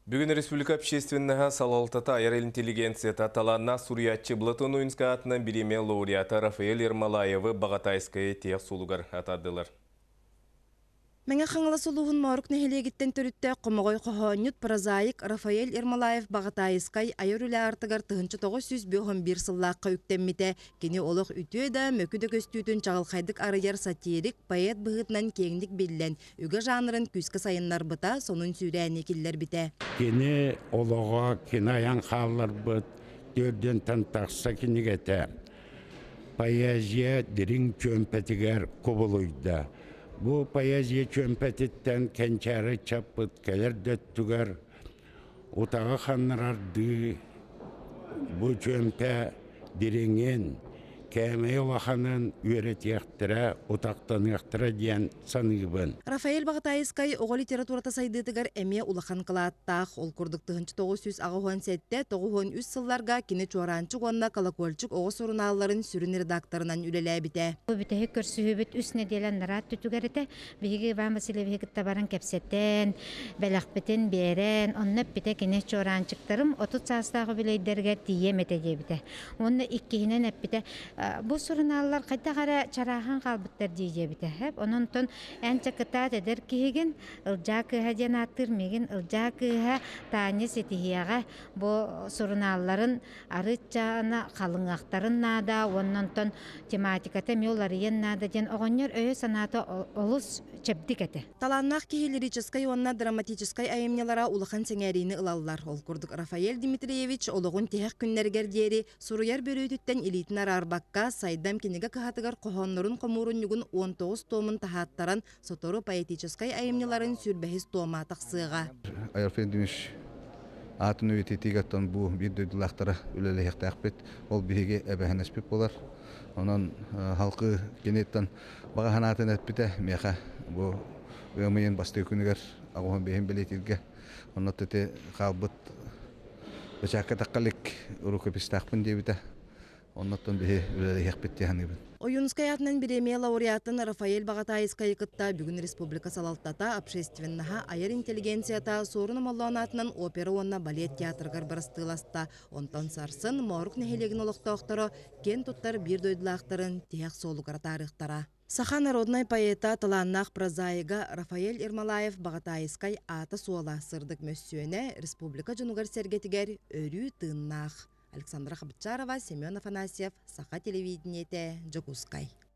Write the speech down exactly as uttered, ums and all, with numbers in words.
Бүгін Республика общественного салалтата айыр интеллигенцията таланна Суриятчы Блатон Уинска атынан биреме лауреаты Рафаэль Ермолаевы Бағатайская тех сулугар атадылар. Мәңе қаңылы сұлуғын морук нәхелегіттен түрітті қомығой қоғанют прозаик Рафаэль Ермолаев Бағатайскай айыр үлі артығар тұғынчы тоғыз жүз бир сыллаққа үктеммете. Кені олық үтіе да мөкіді көстүйтін чағылқайдық арыяр сатирик поэт бұғытынан кеңдік белілен. Үгі жанрын күскі сайынлар бұта, сонын сүйрәне келлер біте. Кені олыға, кені аян қалар бұт, дөрден тантақса кенігеті. Поэзия дирин көмпетігер көбілуйда. Бу поэзия чөмпетиттен кенчары чаппыт келер дөттүгер утағы ханнырарды бу чөмпе диреңен кәмей олаханын үйретияқтыра, утақтан яқтыра дейін санығыбын. Рафаэль Бағатайскай оғы литературата сайдытыгар әме улахан қылаттақ. Ол күрдік тұғынчы тоғыз жүз ағуан сәтте тоғуан үс сылларға кені чуаранчы қонна колокольчик оғы сұрыналарын сүрін редакторынан үлелі біте. Бітігі көрсігі біт үс неделен нарат түтігеріті бігі Иван Васильевич табарын кәпсеттен, бәләқ бітін берен, оннап біте кені чуаранчықтарым отыз састағы білейдерге тием етеге біте. Онны иккейінен әппіте бұл сұрыналар қайта қара чарахан қалбыттар дейже біте. Onun ton en çakıtat eder kihigin ılca kıha janatır migin ılca kıha tanya setihiyaga bu sorunalların arıçana kalınaktarın nada onun ton tematikata miyolları yen nada jen oğonyor öye sanata olus çepdik ete. Talannak kihilirическай онна драматическай айымнелара улахан сеңәріні ылаллар. Ол күрдік Рафаэль Дмитриевич олығын теғек күннергер дері суруяр бөрөйтіттен элитинар арбакка сайдам кенеге кахатыгар қоғонларын қомурын югын он тоғыз томын тахаттаран сотору поэтическай айымнеларын сүрбәхіз тома тақсыға. Рафаэль Дмитриевич атын өйтетігаттан бұл бір дөйділақтары өлелі яқтақпет. Ол бігі әбәхін әспеп болар. Онан халқы кенеттен баға ханатын әтпеті меха бұл өмейін басты өкінігер ағуын бейін білетілге. Онат өте қалбыт бәчаққа таққалік ұру көпістақпын дебіті. Оннаттан бігі өлелі яқпетті ханыбын. Оюнскай атынан биреме лауреатын Рафаэль Бағатайскай кытта бүгін республика салалтата общественнаха айыр интеллигенцията сорын маллан атынан опера онна балет театргар барыстыласта. Онтан сарсын морук нехелеген олықтақтары кен туттар бір дойдылақтарын теяқ солугар тарихтара. Саха народной поэта таланнақ прозаига Рафаэль Ермолаев Бағатайскай аты суала сырдық мөссүйіне республика жонугар сергетігер өрі тыннақ. Александра Хабычарова, Семен Афанасьев, Саха телевидениете, Джокускай.